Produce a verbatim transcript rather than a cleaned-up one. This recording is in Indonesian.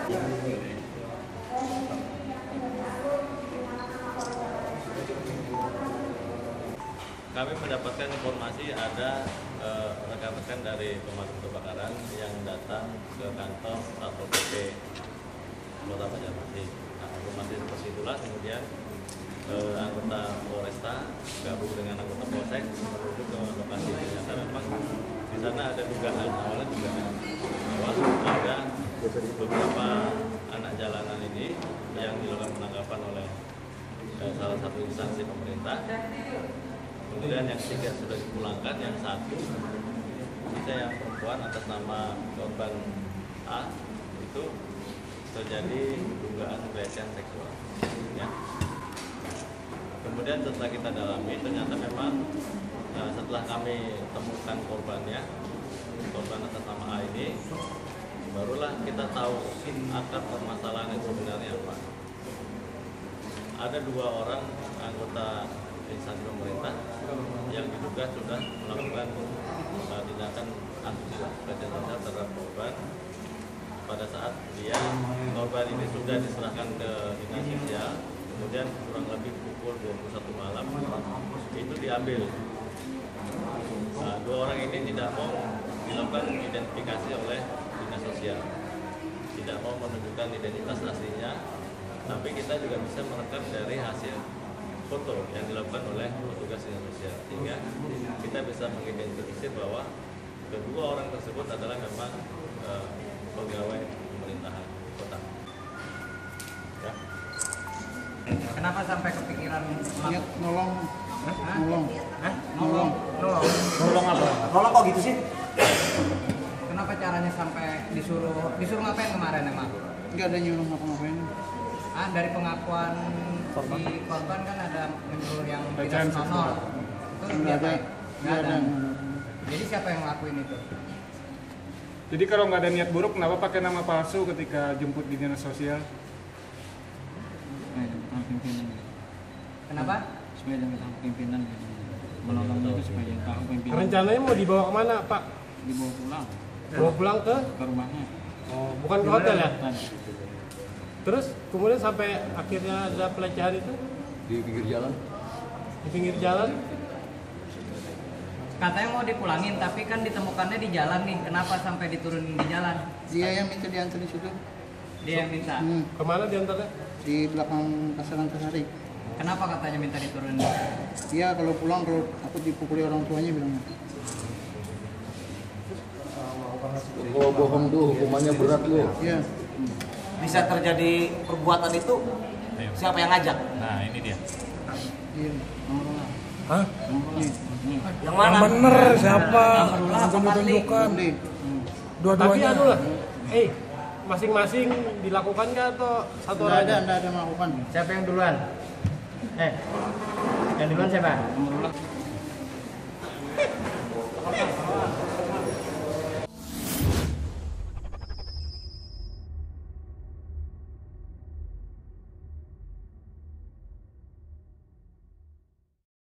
Kami mendapatkan informasi ada eh, rekan-rekan dari pemadam kebakaran yang datang ke kantor Satpol P P Kota Banjarmasin. Nah, informasi seperti itulah kemudian eh, anggota Polresta gabung dengan anggota Polsek menuju ke lokasi. Ternyata memang di sana ada dugaan, awalnya dugaan bahwa ada beberapa anak jalanan ini yang dilakukan penangkapan oleh eh, salah satu instansi pemerintah. Kemudian yang tiga sudah dipulangkan, yang satu kita yang perempuan atas nama korban A itu terjadi dugaan pelecehan seksual. Ya. Kemudian setelah kita dalami, ternyata memang nah, setelah kami temukan korbannya, korban atas nama A ini, barulah kita tahu akar permasalahan itu sebenarnya apa. Ada dua orang anggota instansi pemerintah yang diduga sudah melakukan uh, tindakan asusila pelecehan seksual terhadap korban pada saat dia korban ini sudah diserahkan ke dinas sosial, kemudian kurang lebih pukul dua puluh satu malam itu diambil. Nah, dua orang ini tidak mau dilakukan identifikasi oleh dinas sosial, tidak mau menunjukkan identitas aslinya, tapi kita juga bisa merekam dari hasil foto yang dilakukan oleh petugas dinas sosial, sehingga kita bisa mengidentifikasi bahwa kedua orang tersebut adalah memang uh, pegawai pemerintahan kota. Ya. Kenapa sampai kepikiran niat nolong? Hah? Nolong. Hah? Nolong. Nolong. Nolong apa? Nolong kok gitu sih? Kenapa caranya sampai disuruh disuruh ngapain kemarin emang? Enggak ada nyuruh ngapa-ngapain. Ah, dari pengakuan korban. Di korban kan ada menyuruh yang Pelecehan tidak senonoh. Itu Enggak ada. Enggak ada. ada. Jadi siapa yang ngelakuin itu? Jadi kalau nggak ada niat buruk, kenapa pakai nama palsu ketika jemput di dinas sosial? Pimpinan. Kenapa? Supaya jangan tahu pimpinan. Menolong itu supaya jangan tahu pimpinan. Rencananya mau dibawa kemana, Pak? Dibawa pulang. Bawa pulang ke? Ke rumahnya. Oh, bukan ke hotel ya? Dan Terus kemudian sampai akhirnya ada pelecehan itu di pinggir jalan. di pinggir jalan. Katanya mau dipulangin, tapi kan ditemukannya di jalan nih. Kenapa sampai diturunin di jalan? Dia yang minta diantar di situ. Dia yang minta. Hmm, Kemana diantarnya? di belakang pasaran Antasari. Kenapa katanya minta diturunin? Dia kalau pulang kalau aku dipukuli orang tuanya bilangnya. Kalau bohong tuh hukumannya berat loh. Iya. Bisa terjadi perbuatan itu siapa yang ngajak? nah ini dia. Iya. Hah? Yang mana? Yang bener siapa? Langsung Tunjukkan. Nih. Tapi anu lah. Eh, masing-masing dilakukan nggak atau satu Enggak orang ada, aja? enggak ada melakukan. Siapa yang duluan? Eh, yang duluan siapa? Nomor